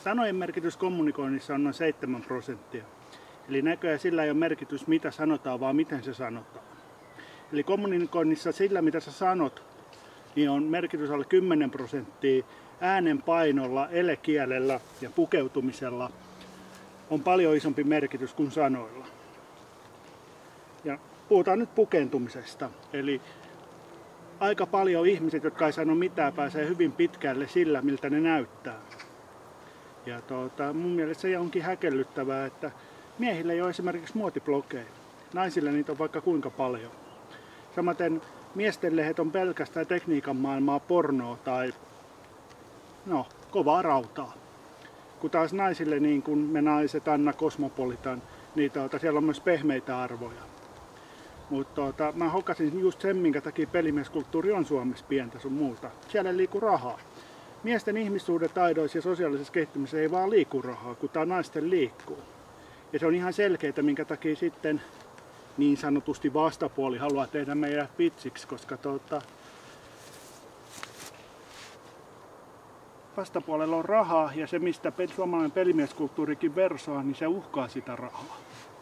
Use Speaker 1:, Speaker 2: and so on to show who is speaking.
Speaker 1: Sanojen merkitys kommunikoinnissa on noin 7%. Eli näköjään sillä ei ole merkitys mitä sanotaan, vaan miten se sanotaan. Eli kommunikoinnissa sillä mitä sä sanot, niin on merkitys alle 10%. Äänen painolla, elekielellä ja pukeutumisella on paljon isompi merkitys kuin sanoilla. Ja puhutaan nyt pukeutumisesta. Eli aika paljon ihmiset, jotka ei sano mitään, pääsee hyvin pitkälle sillä, miltä ne näyttää. Ja mun mielestä se onkin häkellyttävää, että miehillä ei ole esimerkiksi muotiblogeja. Naisilla niitä on vaikka kuinka paljon. Samaten miesten lehdet on pelkästään tekniikan maailmaa, pornoa tai kovaa rautaa. Kun taas naisille, niin kuin me naiset, Anna Cosmopolitan, niin siellä on myös pehmeitä arvoja. Mutta mä hokasin just sen, minkä takia pelimieskulttuuri on Suomessa pientä sun muuta. Siellä ei liiku rahaa. Miesten ihmissuhdetaidoissa ja sosiaalisessa kehittymisessä ei vaan liiku rahaa, kun tää naisten liikkuu. Ja se on ihan selkeää, minkä takia sitten niin sanotusti vastapuoli haluaa tehdä meidät vitsiksi, koska vastapuolella on rahaa ja se mistä suomalainen pelimieskulttuurikin versoaa, niin se uhkaa sitä rahaa.